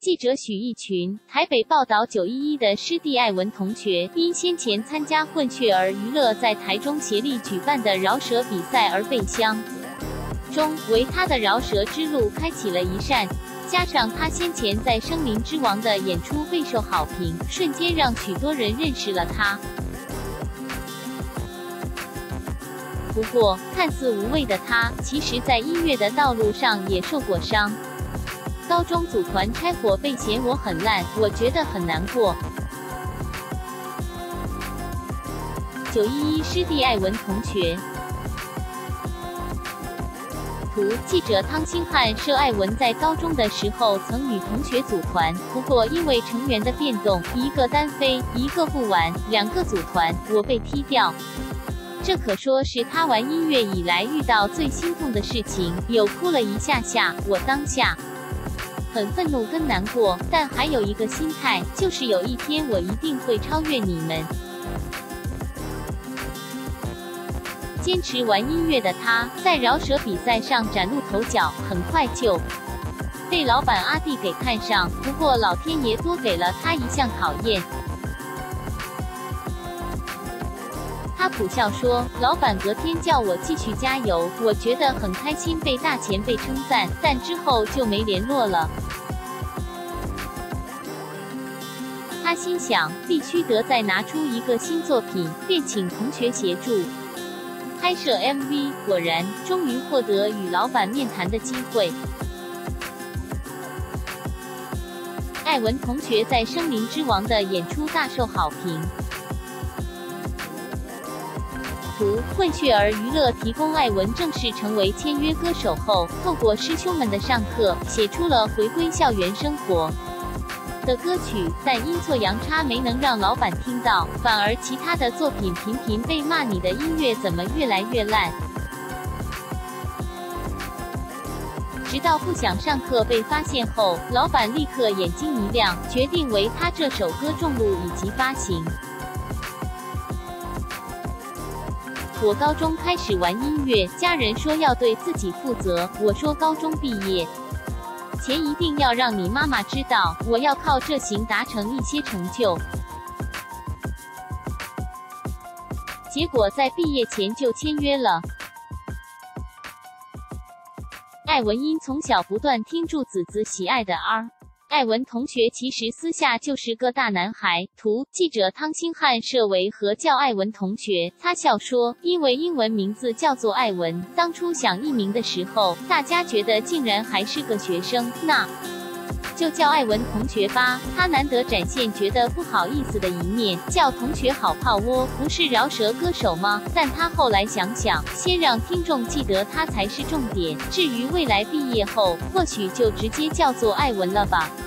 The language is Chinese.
记者许逸群，台北报道911的师弟艾文同学，因先前参加混血儿娱乐在台中协力举办的饶舌比赛而被相中，为他的饶舌之路开启了一扇。加上他先前在《声林之王》的演出备受好评，瞬间让许多人认识了他。不过，看似无畏的他，其实在音乐的道路上也受过伤。高中组团拆伙被嫌我很烂，我觉得很难过。911师弟艾文同学。图，记者汤星汉涉艾文在高中的时候曾与同学组团，不过因为成员的变动，一个单飞，一个不玩，2个组团，我被踢掉。这可说是他玩音乐以来遇到最心痛的事情，有哭了一下下。我当下很愤怒跟难过，但还有一个心态，就是有一天我一定会超越你们。坚持玩音乐的他，在饶舌比赛上崭露头角，很快就被老板阿弟给看上。不过老天爷多给了他一项考验。他苦笑说：“老板隔天叫我继续加油，我觉得很开心，被大前辈称赞，但之后就没联络了。”他心想，必须得再拿出一个新作品，便请同学协助拍摄 MV。果然，终于获得与老板面谈的机会。艾文同学在《声林之王》的演出大受好评。图，混血儿娱乐提供艾文正式成为签约歌手后，透过师兄们的上课，写出了回归校园生活的歌曲，但阴错阳差没能让老板听到，反而其他的作品频频被骂你的音乐怎么越来越烂。直到不想上课被发现后，老板立刻眼睛一亮，决定为他这首歌重录以及发行。我高中开始玩音乐，家人说要对自己负责，我说高中毕业前一定要让你妈妈知道，我要靠这行达成一些成就。结果在毕业前就签约了。艾文因从小不断听柱子子喜爱的 R。艾文同学其实私下就是个大男孩。图，记者汤星汉设为何叫艾文同学，他笑说，因为英文名字叫做艾文，当初想艺名的时候，大家觉得竟然还是个学生，那就叫艾文同学吧。他难得展现觉得不好意思的一面，叫同学好泡窝，不是饶舌歌手吗？但他后来想想，先让听众记得他才是重点，至于未来毕业后，或许就直接叫做艾文了吧。